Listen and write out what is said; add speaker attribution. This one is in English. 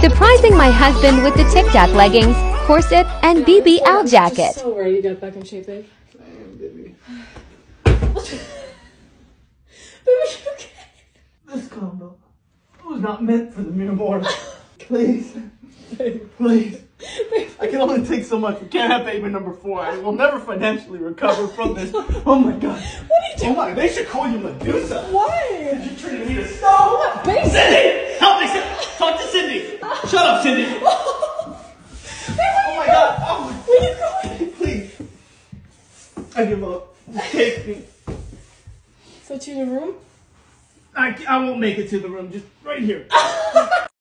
Speaker 1: Surprising my husband with the Tic Tac leggings, corset, and BBL jacket.
Speaker 2: So worried you got back in shape, babe.
Speaker 3: I am, baby.
Speaker 2: Baby, okay?
Speaker 3: This combo was not meant for the mere mortal. Please. Please. I can only take so much. We can't have baby number 4. I will never financially recover from this. Oh my god.
Speaker 2: What are you doing?
Speaker 3: Oh my, they should call you Medusa.
Speaker 2: Why?
Speaker 3: You're treating me to stone.
Speaker 2: Baby.
Speaker 3: Cindy! Help me! Talk to Cindy! Shut up, Cindy! Oh my god! Oh,
Speaker 2: Where are you going?
Speaker 3: please. I give up. Take me.
Speaker 2: So to your room?
Speaker 3: I won't make it to the room. Just right here.